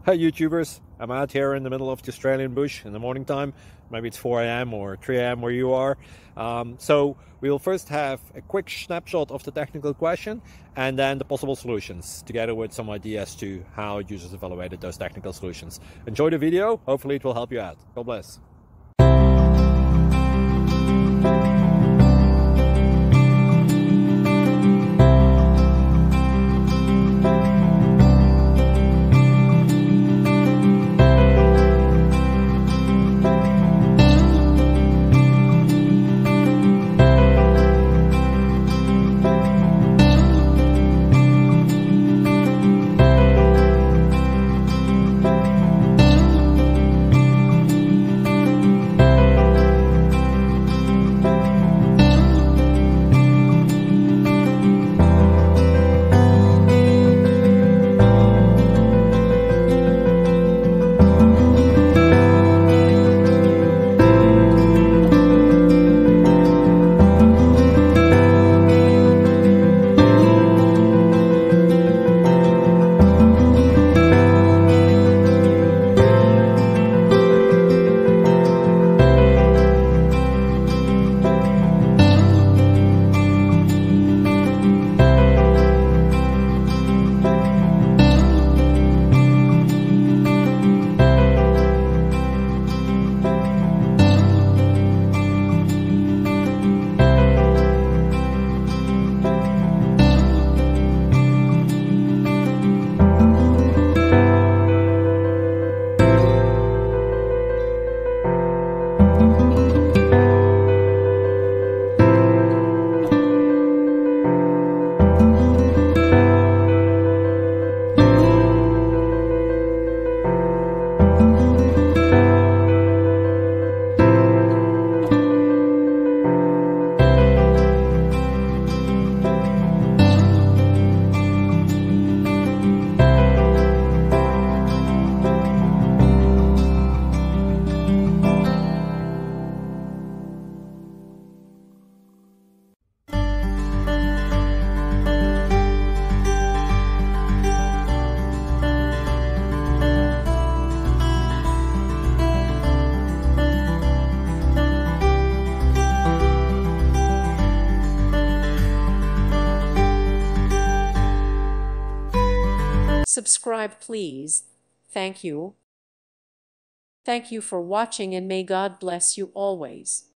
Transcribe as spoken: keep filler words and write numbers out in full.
Hi YouTubers, I'm out here in the middle of the Australian bush in the morning time. Maybe it's four A M or three A M where you are. Um, so we will first have a quick snapshot of the technical question and then the possible solutions, together with some ideas to how users evaluated those technical solutions. Enjoy the video, hopefully it will help you out. God bless. Subscribe, please. Thank you. Thank you for watching, and may God bless you always.